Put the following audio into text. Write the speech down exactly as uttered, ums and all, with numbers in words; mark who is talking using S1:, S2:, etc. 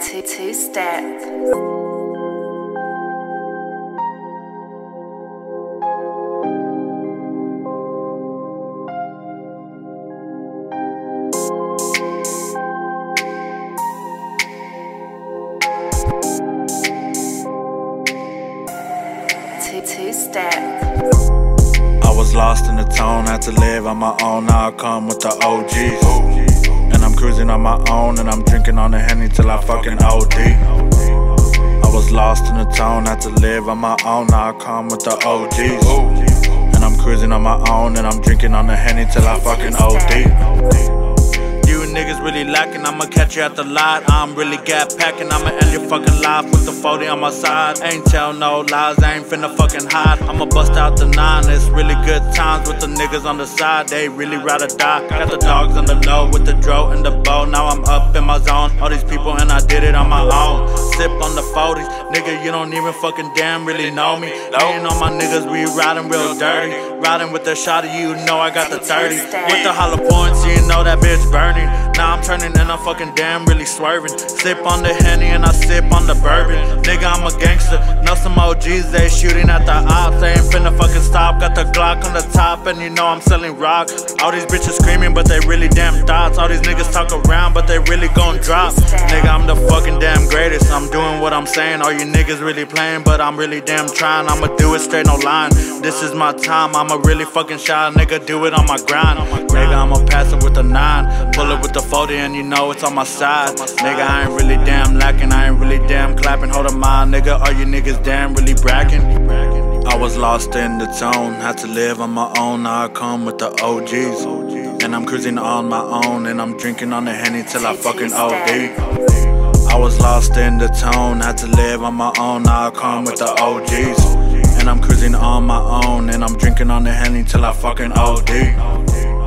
S1: two two step. Two two step.
S2: I was lost in the tone, had to live on my own. Now I come with the O Gs, and I'm cruising on my own, and I'm drinking on the Henny till I fucking O D. I was lost in the tone, had to live on my own. Now I come with the O Gs, and I'm cruising on my own, and I'm drinking on the Henny till I fucking O D. You niggas really lacking, I'ma catch you at the lot. I'm really gat packing, I'ma end your fucking life with the forty on my side. Ain't tell no lies, I ain't finna fucking hide. I'ma bust out the nine, it's really good times with the niggas on the side. They really ride or die. Got the dogs on the low with the dro and the bow. Now I'm up in my zone, all these people and I did it on my own. Sip on the forties, nigga, you don't even fucking damn really know me. Me and all my niggas, we riding real dirty. Riding with the shot of you know I got the thirty. With the hollow points, you know that bitch burning. Now I'm turning and I'm fucking damn really swerving. Sip on the Henny and I sip on the bourbon. Nigga, I'm a gangster. Know some O Gs, they shooting at the ops. They ain't finna fucking stop. Got the Glock on the top and you know I'm selling rock. All these bitches screaming but they really damn thoughts. All these niggas talk around but they really gon' drop. Nigga, I'm the fucking damn greatest. I'm doing what I'm saying. All you niggas really playing but I'm really damn trying. I'ma do it straight, no line. This is my time. I'ma really fucking shy. Nigga, do it on my grind. Nigga, I'ma pass it with the nine. Pull it with the forty and you know it's on my side. Nigga, I ain't really damn lacking. I ain't really damn clapping. Hold on, my nigga. All you niggas damn really bragging. I was lost in the tone, had to live on my own. Now I come with the O Gs, and I'm cruising on my own, and I'm drinking on the Henny till I fucking O D. I was lost in the tone, had to live on my own. Now I come with the O Gs, and I'm cruising on my own, and I'm drinking on the Henny till I fucking O D.